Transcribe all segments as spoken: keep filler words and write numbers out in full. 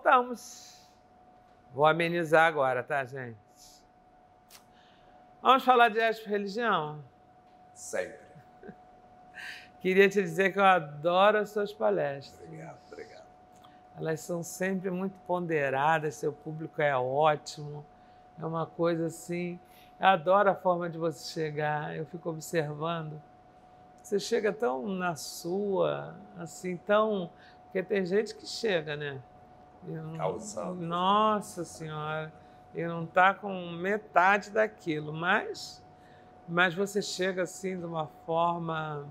voltamos. Vou amenizar agora, tá, gente? Vamos falar de Expo Religião? Sempre. Queria te dizer que eu adoro as suas palestras. Obrigado, obrigado. Elas são sempre muito ponderadas, seu público é ótimo. É uma coisa assim... Eu adoro a forma de você chegar, eu fico observando. Você chega tão na sua, assim, tão... Porque tem gente que chega, né? Não... Causando. Nossa Senhora, e não está com metade daquilo, mas, mas você chega assim de uma forma...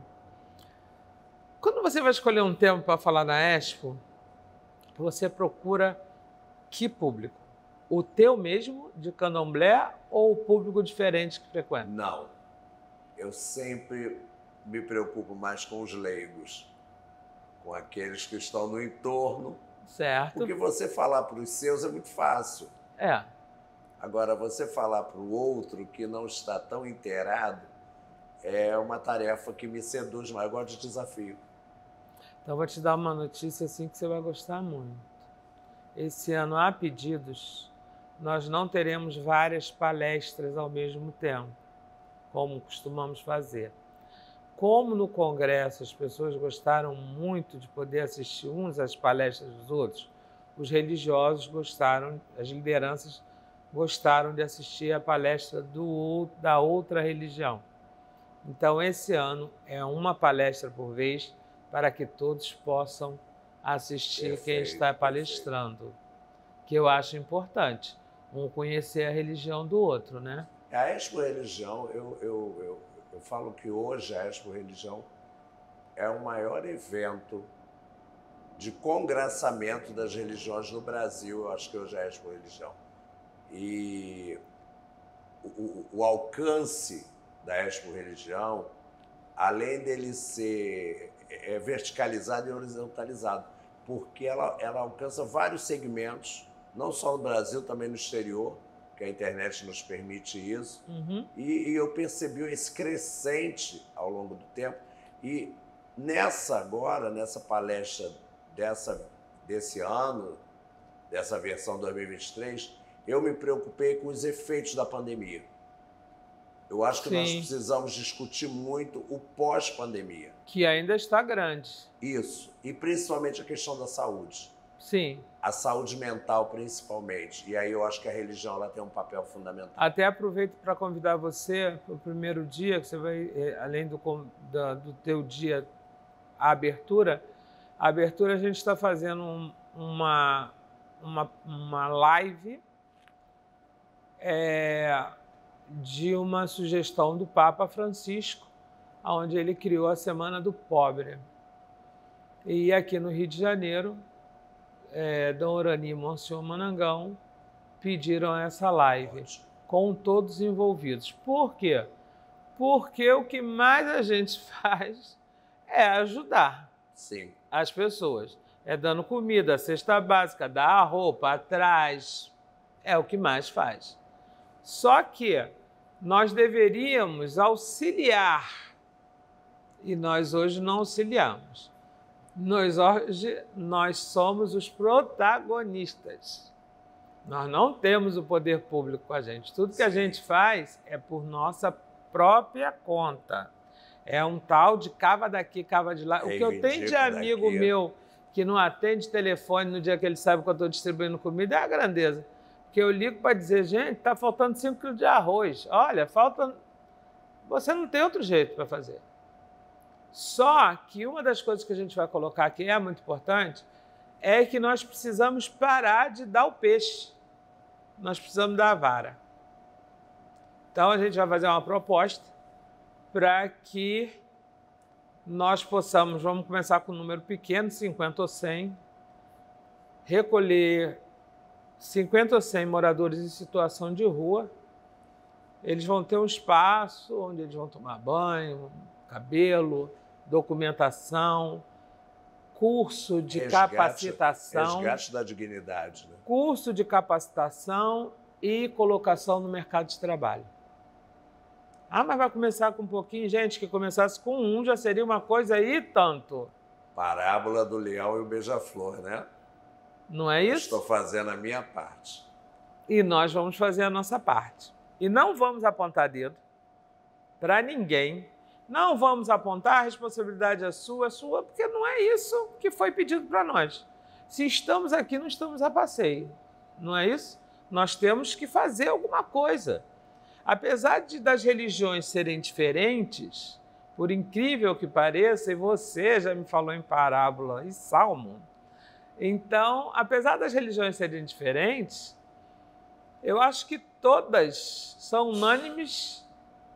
Quando você vai escolher um tema para falar na Expo, você procura que público? O teu mesmo, de candomblé, ou o público diferente que frequenta? Não. Eu sempre me preocupo mais com os leigos, com aqueles que estão no entorno. Certo. Porque você falar para os seus é muito fácil. É. Agora, você falar para o outro que não está tão inteirado é uma tarefa que me seduz, mas eu gosto de desafio. Então, eu vou te dar uma notícia assim que você vai gostar muito. Esse ano, há pedidos, nós não teremos várias palestras ao mesmo tempo, como costumamos fazer. Como no Congresso as pessoas gostaram muito de poder assistir uns às palestras dos outros, os religiosos gostaram, as lideranças gostaram de assistir a palestra do, da outra religião. Então, esse ano é uma palestra por vez para que todos possam assistir Perfeito, quem está palestrando, perfeito. Que eu acho importante, um conhecer a religião do outro, né? A Expo Religião, eu, eu, eu, eu falo que hoje a Expo Religião é o maior evento de congraçamento das religiões no Brasil. Eu acho que hoje é a Expo Religião. E o, o, o alcance da Expo Religião, além dele ser é, verticalizado e horizontalizado, porque ela, ela alcança vários segmentos, não só no Brasil, também no exterior, que a internet nos permite isso. Uhum. E, e eu percebi esse crescente ao longo do tempo. E nessa agora, nessa palestra dessa, desse ano, dessa versão dois mil e vinte e três, eu me preocupei com os efeitos da pandemia. Eu acho que Sim. nós precisamos discutir muito o pós-pandemia. Que ainda está grande. Isso. E principalmente a questão da saúde. Sim. A saúde mental, principalmente. E aí eu acho que a religião ela tem um papel fundamental. Até aproveito para convidar você para o primeiro dia, que você vai, além do, do, do teu dia, a abertura, a abertura a gente está fazendo um, uma, uma, uma live é, de uma sugestão do Papa Francisco, onde ele criou a Semana do Pobre. E aqui no Rio de Janeiro, é, Dom Orani e Monsenhor Manangão pediram essa live, ótimo, com todos envolvidos. Por quê? Porque o que mais a gente faz é ajudar. Sim. As pessoas. É dando comida, cesta básica, dar a roupa, atrás. É o que mais faz. Só que nós deveríamos auxiliar. E nós hoje não auxiliamos. Nós hoje nós somos os protagonistas. Nós não temos o poder público com a gente. Tudo que a gente faz é por nossa própria conta. É um tal de cava daqui, cava de lá. O que eu tenho de amigo meu que não atende telefone no dia que ele sabe que eu estou distribuindo comida é a grandeza. Porque eu ligo para dizer, gente, está faltando cinco quilos de arroz. Olha, falta... Você não tem outro jeito para fazer. Só que uma das coisas que a gente vai colocar aqui, é muito importante, é que nós precisamos parar de dar o peixe. Nós precisamos dar a vara. Então, a gente vai fazer uma proposta para que nós possamos, vamos começar com um número pequeno, cinquenta ou cem, recolher cinquenta ou cem moradores em situação de rua. Eles vão ter um espaço onde eles vão tomar banho, cabelo, documentação, curso de resgate, capacitação. Resgate da dignidade. Né? Curso de capacitação e colocação no mercado de trabalho. Ah, mas vai começar com um pouquinho? Gente, que começasse com um já seria uma coisa e tanto. Parábola do leão e o beija-flor, né? Não é isso? Estou fazendo a minha parte. E nós vamos fazer a nossa parte. E não vamos apontar dedo para ninguém. Não vamos apontar, a responsabilidade é sua, é sua, porque não é isso que foi pedido para nós. Se estamos aqui, não estamos a passeio. Não é isso? Nós temos que fazer alguma coisa. Apesar de das religiões serem diferentes, por incrível que pareça, e você já me falou em parábola e salmo, então, apesar das religiões serem diferentes, eu acho que todas são unânimes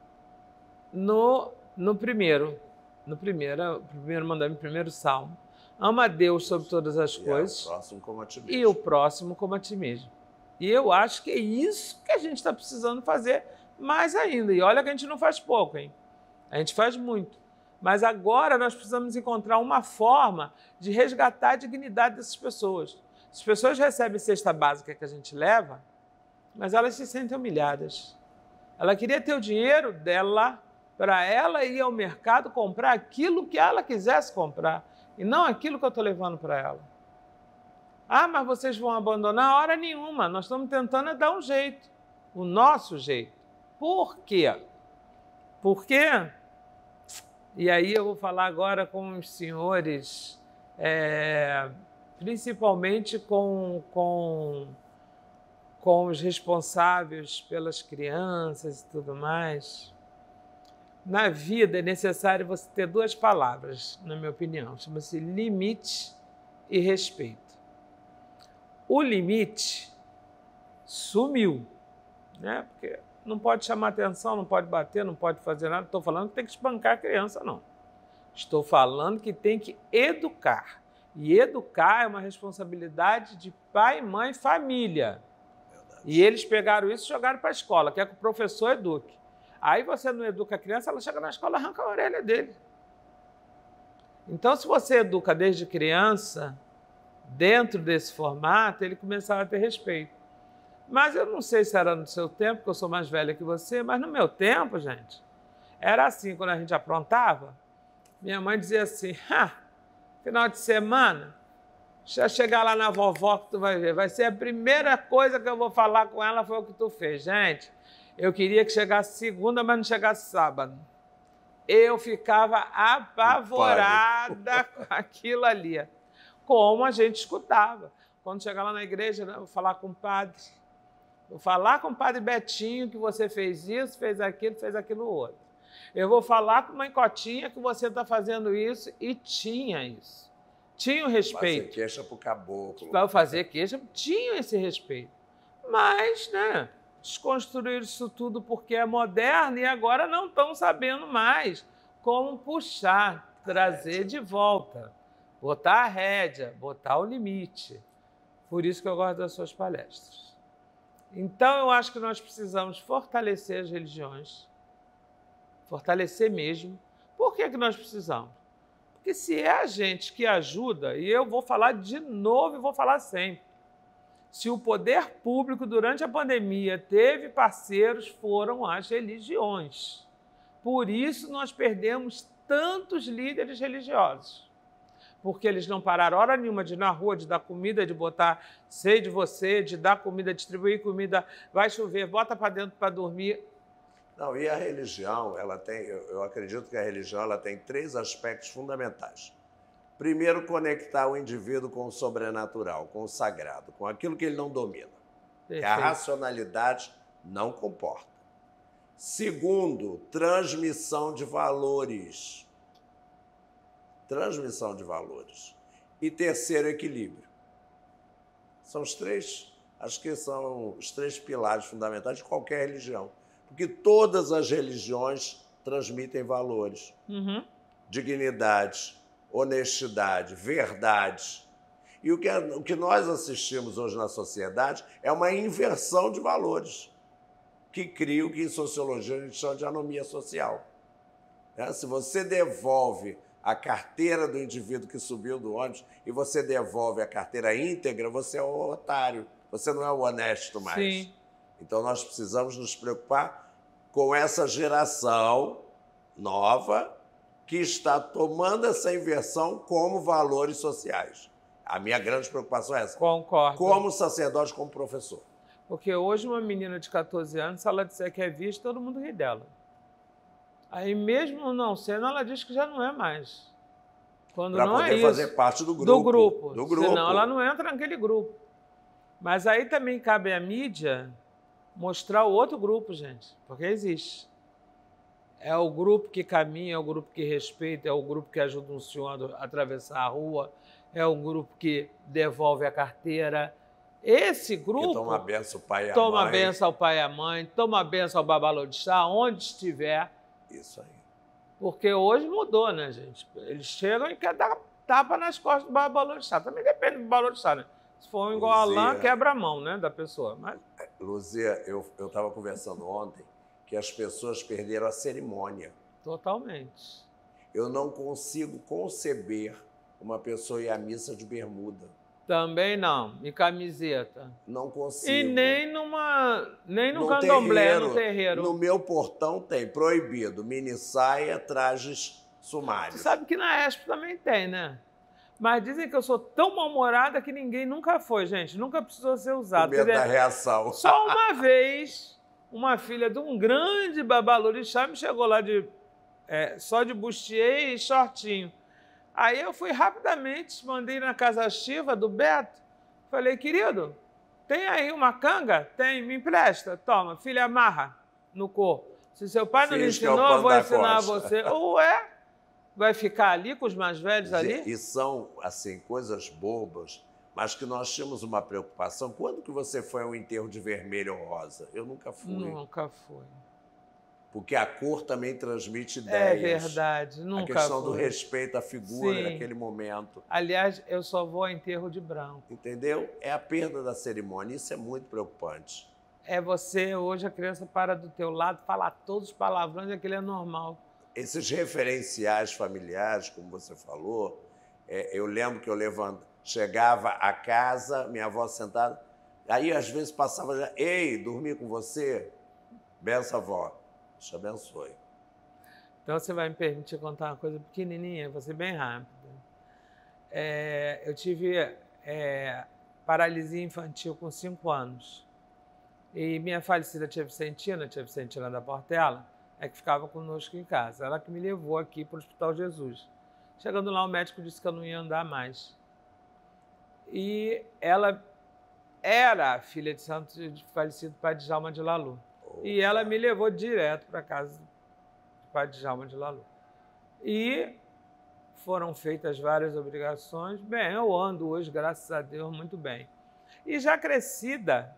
no, no primeiro, no primeiro, primeiro mandamento, primeiro salmo. Ama a Deus sobre todas as e coisas é o próximo como a ti mesmo. e o próximo como a ti mesmo. E eu acho que é isso que a gente está precisando fazer mais ainda. E olha que a gente não faz pouco, hein? A gente faz muito. Mas agora nós precisamos encontrar uma forma de resgatar a dignidade dessas pessoas. As pessoas recebem cesta básica que a gente leva, mas elas se sentem humilhadas. Ela queria ter o dinheiro dela para ela ir ao mercado comprar aquilo que ela quisesse comprar e não aquilo que eu estou levando para ela. Ah, mas vocês vão abandonar? Hora nenhuma. Nós estamos tentando dar um jeito, o nosso jeito. Por quê? Por quê? E aí eu vou falar agora com os senhores, é, principalmente com, com, com os responsáveis pelas crianças e tudo mais. Na vida é necessário você ter duas palavras, na minha opinião. Chama-se limite e respeito. O limite sumiu, né? Porque não pode chamar atenção, não pode bater, não pode fazer nada. Estou falando que tem que espancar a criança, não. Estou falando que tem que educar. E educar é uma responsabilidade de pai, mãe, família. Verdade. E eles pegaram isso e jogaram para a escola, quer que o professor eduque. Aí você não educa a criança, ela chega na escola e arranca a orelha dele. Então, se você educa desde criança, dentro desse formato, ele começava a ter respeito. Mas eu não sei se era no seu tempo, porque eu sou mais velha que você, mas no meu tempo, gente, era assim, quando a gente aprontava, minha mãe dizia assim, ah, final de semana, já chegar lá na vovó que tu vai ver, vai ser a primeira coisa que eu vou falar com ela foi o que tu fez. Gente, eu queria que chegasse segunda, mas não chegasse sábado. Eu ficava apavorada com aquilo ali, como a gente escutava. Quando chegar lá na igreja, eu vou falar com o padre, vou falar com o padre Betinho que você fez isso, fez aquilo, fez aquilo outro. Eu vou falar com a mãe Cotinha que você está fazendo isso, e tinha isso. Tinha o respeito. Fazer queixa para o caboclo. Para fazer queixa, tinha esse respeito. Mas, né, desconstruíram isso tudo porque é moderno e agora não estão sabendo mais como puxar, trazer de volta, botar a rédea, botar o limite. Por isso que eu gosto das suas palestras. Então, eu acho que nós precisamos fortalecer as religiões, fortalecer mesmo. Por que que nós precisamos? Porque se é a gente que ajuda, e eu vou falar de novo e vou falar sempre, se o poder público durante a pandemia teve parceiros, foram as religiões. Por isso nós perdemos tantos líderes religiosos. Porque eles não pararam hora nenhuma de ir na rua, de dar comida, de botar sei de você, de dar comida, distribuir comida, vai chover, bota para dentro para dormir. Não, e a religião, ela tem, eu, eu acredito que a religião ela tem três aspectos fundamentais. Primeiro, conectar o indivíduo com o sobrenatural, com o sagrado, com aquilo que ele não domina, que a racionalidade não comporta. Segundo, transmissão de valores. Transmissão de valores. E terceiro, equilíbrio. São os três, acho que são os três pilares fundamentais de qualquer religião. Porque todas as religiões transmitem valores. Uhum. Dignidade, honestidade, verdade. E o que, o que nós assistimos hoje na sociedade é uma inversão de valores, que cria o que em sociologia a gente chama de anomia social. É, se você devolve a carteira do indivíduo que subiu do ônibus e você devolve a carteira íntegra, você é o otário, você não é o honesto mais. Sim. Então nós precisamos nos preocupar com essa geração nova que está tomando essa inversão como valores sociais. A minha grande preocupação é essa. Concordo. Como sacerdote, como professor. Porque hoje uma menina de quatorze anos, se ela disser que é vista, todo mundo ri dela. Aí mesmo não sendo, ela diz que já não é mais. Quando Para não poder é isso, fazer parte do grupo. Do grupo. Do grupo. Senão ela não entra naquele grupo. Mas aí também cabe à mídia mostrar o outro grupo, gente. Porque existe. É o grupo que caminha, é o grupo que respeita, é o grupo que ajuda um senhor a atravessar a rua, é o grupo que devolve a carteira. Esse grupo... Que toma a benção ao pai e a toma mãe. a benção ao pai e à mãe, toma a benção ao babalorixá, onde estiver. Isso aí. Porque hoje mudou, né, gente? Eles chegam e querem dar tapa nas costas do babalorixá. Também depende do babalorixá, né? Se for um igual a lã, quebra a mão, né, da pessoa. Mas... Luzia, eu estava conversando ontem que as pessoas perderam a cerimônia. Totalmente. Eu não consigo conceber uma pessoa ir à missa de bermuda. Também não. E camiseta. Não consigo. E nem numa, nem no, no candomblé, terreiro, no terreiro. No meu portão tem proibido mini saia, trajes sumários. Você sabe que na Expo também tem, né? Mas dizem que eu sou tão mal-humorada que ninguém nunca foi, gente. Nunca precisou ser usado. Com medo da reação. Só uma vez, uma filha de um grande babalorixá me chegou lá de, é, só de bustier e shortinho. Aí eu fui rapidamente, mandei na casa Chiva do Beto. Falei, querido, tem aí uma canga? Tem, me empresta. Toma, filha, amarra no corpo. Se seu pai não lhe ensinou, eu vou ensinar a você. Ué? Vai ficar ali com os mais velhos ali? E são, assim, coisas bobas, mas que nós tínhamos uma preocupação. Quando que você foi a um enterro de vermelho ou rosa? Eu nunca fui. Nunca fui. Porque a cor também transmite ideias. É verdade, nunca fui. A questão do respeito à figura Sim. naquele momento. Aliás, eu só vou a enterro de branco. Entendeu? É a perda da cerimônia. Isso é muito preocupante. É você, hoje a criança para do teu lado, fala todos os palavrões, aquilo é normal. Esses referenciais familiares, como você falou, é, eu lembro que eu levant... chegava a casa, minha avó sentada, aí às vezes passava já, ei, dormi com você? Benção, avó. Deus te abençoe. Então você vai me permitir contar uma coisa pequenininha, vou ser bem rápida. É, eu tive é, paralisia infantil com cinco anos. E minha falecida tia Vicentina, tia Vicentina da Portela, é que ficava conosco em casa. Ela que me levou aqui para o Hospital Jesus. Chegando lá, o médico disse que eu não ia andar mais. E ela era filha de santo de falecido Padre Djalma de Lalu. Opa. E ela me levou direto para casa do Padre Djalma de Lalu. E foram feitas várias obrigações. Bem, eu ando hoje, graças a Deus, muito bem. E já crescida,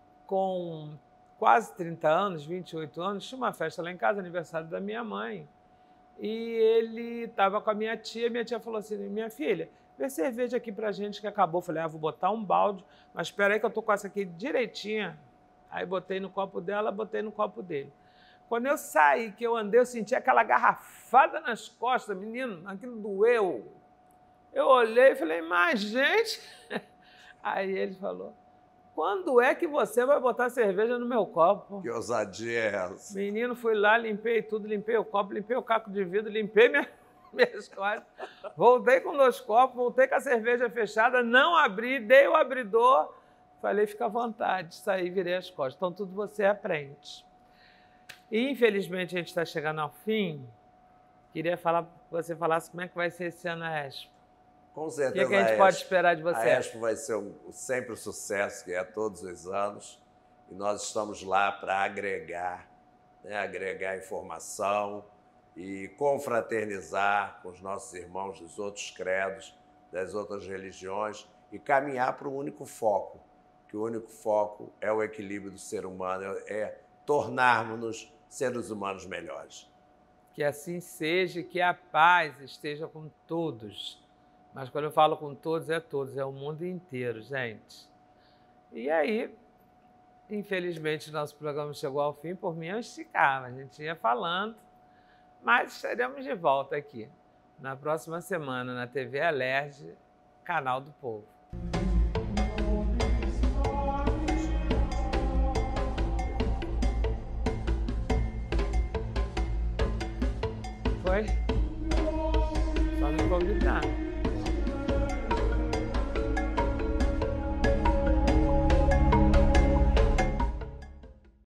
com quase trinta anos, vinte e oito anos, tinha uma festa lá em casa, aniversário da minha mãe. E ele estava com a minha tia, minha tia falou assim, minha filha, vê cerveja aqui pra gente que acabou. Falei, ah, vou botar um balde, mas espera aí que eu tô com essa aqui direitinha. Aí botei no copo dela, botei no copo dele. Quando eu saí, que eu andei, eu senti aquela garrafada nas costas, menino, aquilo doeu. Eu olhei e falei, mas gente... Aí ele falou, quando é que você vai botar cerveja no meu copo? Que ousadia é essa? Menino, fui lá, limpei tudo, limpei o copo, limpei o caco de vidro, limpei minha, minhas costas. Voltei com dois copos, voltei com a cerveja fechada, não abri, dei o abridor. Falei, fica à vontade, saí, virei as costas. Então, tudo você aprende. E, infelizmente, a gente está chegando ao fim. Queria falar, que você falasse como é que vai ser esse ano a Expo. Com certeza. O que, é que a gente pode esperar de você? A Expo vai ser um, sempre o sucesso que é todos os anos. E nós estamos lá para agregar, né, agregar informação e confraternizar com os nossos irmãos dos outros credos, das outras religiões e caminhar para o único foco, que o único foco é o equilíbrio do ser humano, é tornarmos-nos seres humanos melhores. Que assim seja, que a paz esteja com todos. Mas quando eu falo com todos, é todos, é o mundo inteiro, gente. E aí, infelizmente, nosso programa chegou ao fim, por mim eu esticava, a gente ia falando, mas estaremos de volta aqui, na próxima semana, na T V Alerj, Canal do Povo. Foi? Só me convidar.